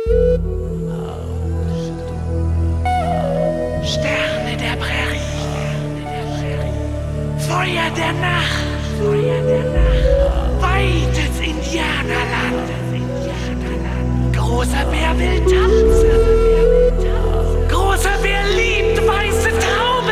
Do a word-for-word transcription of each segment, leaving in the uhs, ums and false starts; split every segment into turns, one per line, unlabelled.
Sterne der Prärie, Feuer der Nacht, Feuer der Nacht, weites Indianerland. Großer Bär will tanzen, großer Bär liebt weiße Traube.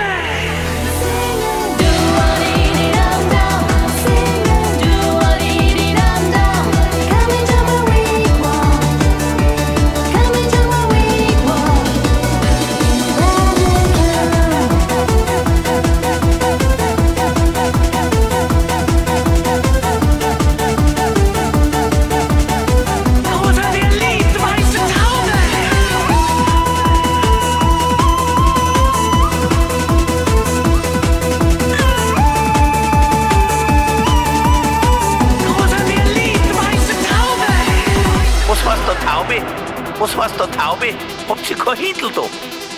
Was heißt da Taube? Habt ihr kein Hindel da?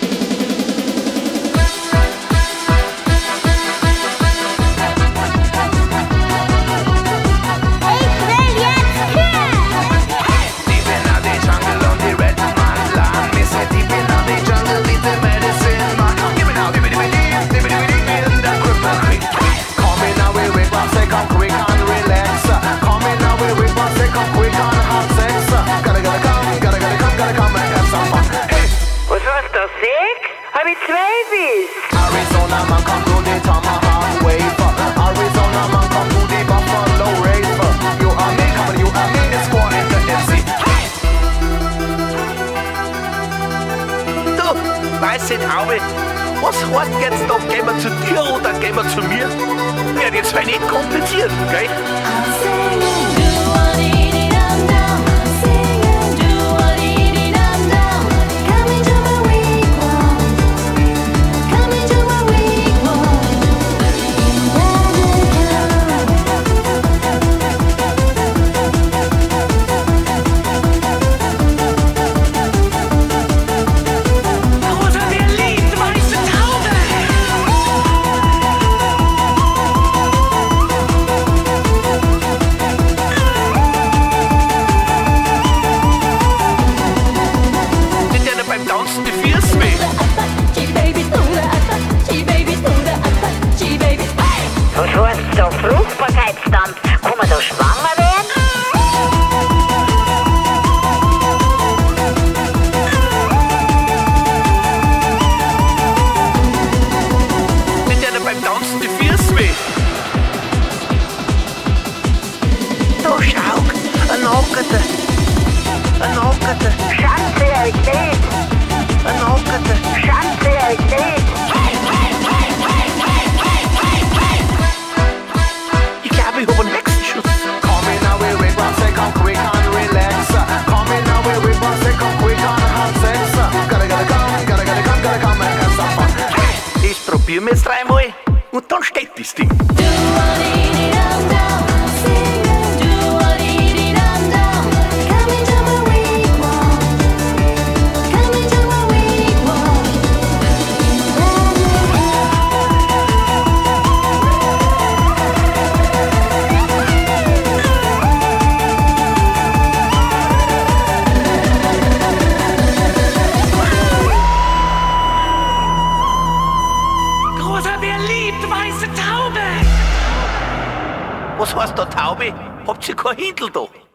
Arizona man come to the Tomahawk wafer. Arizona man come to the Buffalo raver. You and me, come on, you and me, it's squad in the M C.
Du, weiße Taube, was heißt jetzt da, gehen wir zu dir oder gehen wir zu mir? Wird jetzt zwar nicht kompliziert, gell?
Was heißt da Fruchtbarkeitstanz? Kann man da schwanger werden?
Mit der beim Tanzen die Füße weh. Da schau, ein Nackerter, ein Nackerter.
Schanze, ich nicht.
Ein Nackerter.
Schanze, ich nicht.
Ich hab einen Hexenschuss.
Come in now, we rip and say come quick and relax. Come in now, we rip and say come quick and have sex. Gotta, gotta come, gotta, gotta come, gotta come and have some fun.
Das probieren wir jetzt dreimal und dann steht das Ding. Was heißt da Taube? Habt ihr kein Hindel da?